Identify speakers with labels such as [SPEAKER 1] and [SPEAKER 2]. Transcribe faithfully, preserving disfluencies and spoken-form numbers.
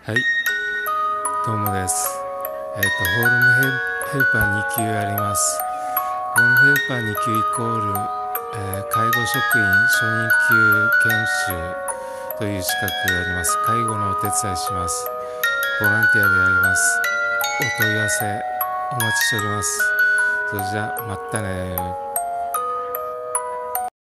[SPEAKER 1] はい、どうもです。えっ、と、ホームヘルヘルパーに級あります。ホームヘルパーに級イコール、えー介護職員初任給研修という資格があります。介護のお手伝いします。ボランティアであります。お問い合わせお待ちしております。それじゃあ、またね。